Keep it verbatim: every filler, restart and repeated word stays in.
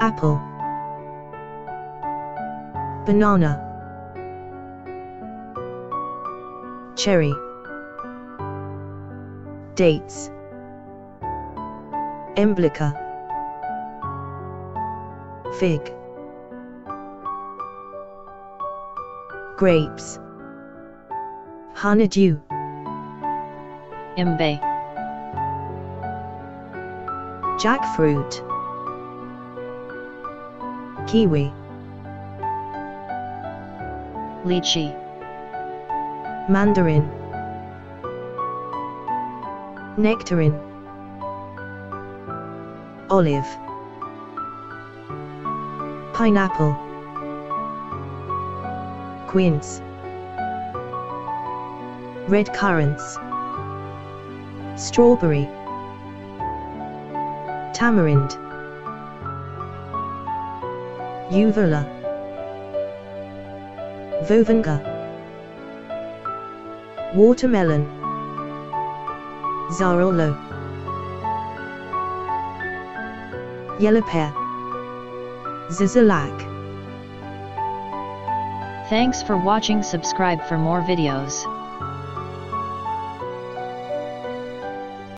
apple, banana, cherry, dates, emblica, fig, grapes, honeydew, imbe, jackfruit, kiwi, lychee, mandarin, nectarine, olive, pineapple, quince, red currants, strawberry, tamarind, uvula, vovenga, watermelon, zarolo, yellow pear, zizalak. Thanks for watching. Subscribe for more videos.